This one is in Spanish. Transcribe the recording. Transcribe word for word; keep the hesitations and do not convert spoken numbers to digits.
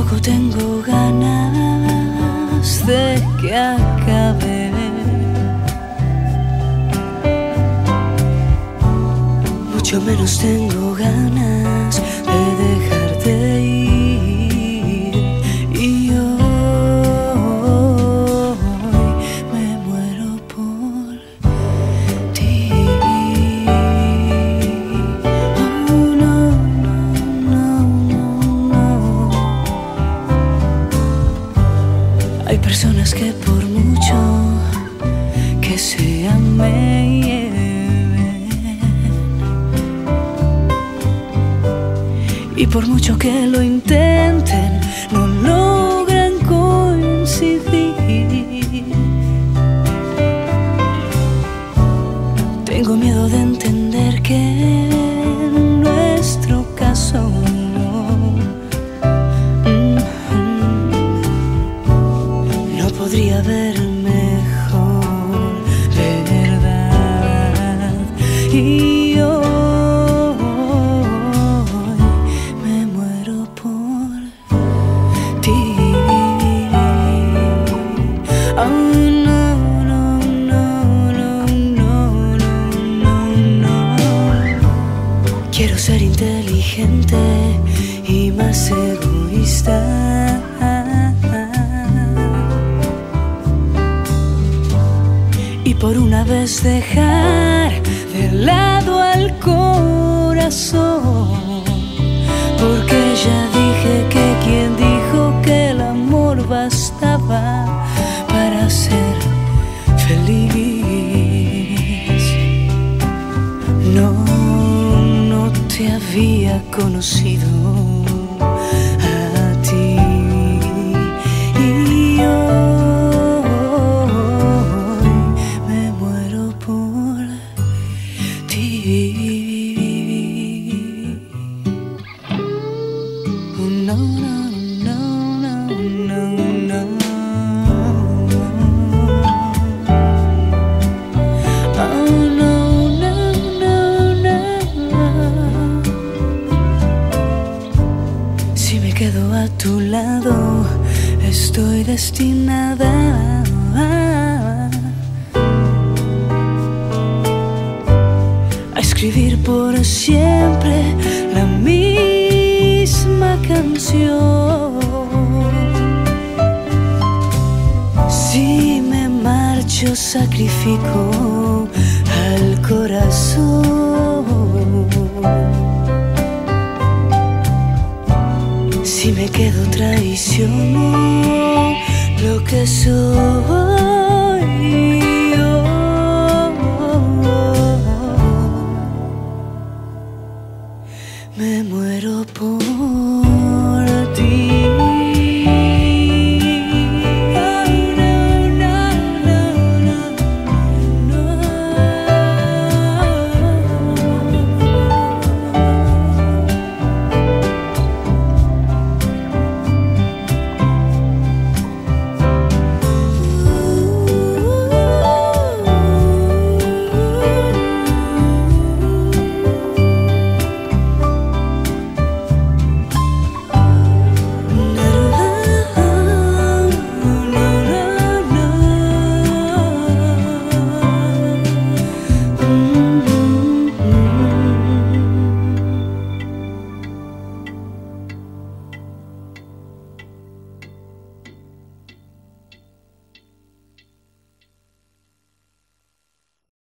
Poco tengo ganas de que acabe. Mucho menos tengo ganas de dejarte ir. Y hoy me muero por ti. Oh, no, no, no, no, no. Hay personas que por mucho que se amen, y por mucho que lo intenten, no logran coincidir. Tengo miedo de entender que en nuestro caso no podría haber mejor, ¿verdad? Y quiero ser inteligente y más egoísta, y por una vez dejar de lado al corazón, porque ya dije que quien dijo que el amor bastaba para ser feliz, no te había conocido a ti. Y hoy me muero por ti. No, no, no, no, no, no. Quedo a tu lado, estoy destinada a escribir por siempre la misma canción. Si me marcho, sacrifico al corazón. Si me quedo, traiciono lo que soy.